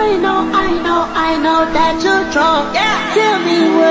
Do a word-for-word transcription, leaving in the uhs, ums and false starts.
I know, I know, I know that you're drunk. Yeah. Tell me